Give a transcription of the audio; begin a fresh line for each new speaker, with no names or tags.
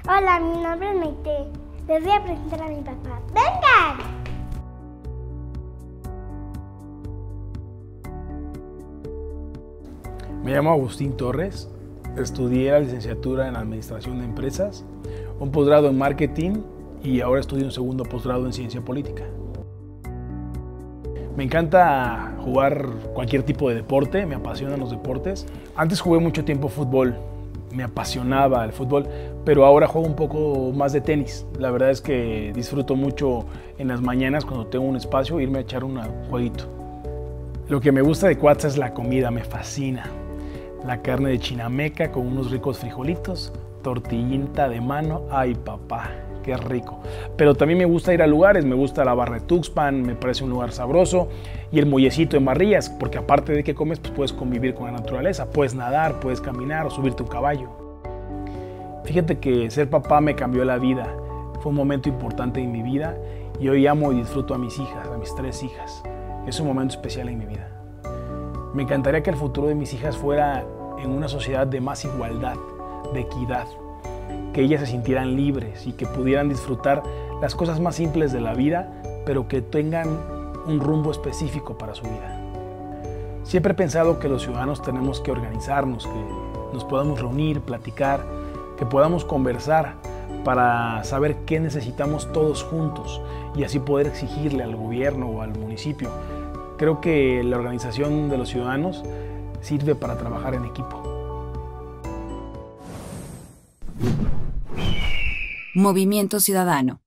Hola, mi nombre es Maite. Les voy a presentar a mi papá. ¡Vengan!
Me llamo Agustín Torres, estudié la licenciatura en Administración de Empresas, un posgrado en Marketing y ahora estudio un segundo posgrado en Ciencia Política. Me encanta jugar cualquier tipo de deporte, me apasionan los deportes. Antes jugué mucho tiempo fútbol, me apasionaba el fútbol, pero ahora juego un poco más de tenis. La verdad es que disfruto mucho en las mañanas cuando tengo un espacio irme a echar un jueguito. Lo que me gusta de Cuautla es la comida, me fascina. La carne de chinameca con unos ricos frijolitos, tortillita de mano, ay papá, qué rico. Pero también me gusta ir a lugares, me gusta la Barra de Tuxpan, me parece un lugar sabroso, y el Muellecito en Barrillas, porque aparte de que comes, pues puedes convivir con la naturaleza, puedes nadar, puedes caminar o subirte a un caballo. Fíjate que ser papá me cambió la vida, fue un momento importante en mi vida y hoy amo y disfruto a mis hijas, a mis 3 hijas. Es un momento especial en mi vida. Me encantaría que el futuro de mis hijas fuera en una sociedad de más igualdad, de equidad, que ellas se sintieran libres y que pudieran disfrutar las cosas más simples de la vida, pero que tengan un rumbo específico para su vida. Siempre he pensado que los ciudadanos tenemos que organizarnos, que nos podamos reunir, platicar, que podamos conversar para saber qué necesitamos todos juntos y así poder exigirle al gobierno o al municipio. Creo que la organización de los ciudadanos sirve para trabajar en equipo.
Movimiento Ciudadano.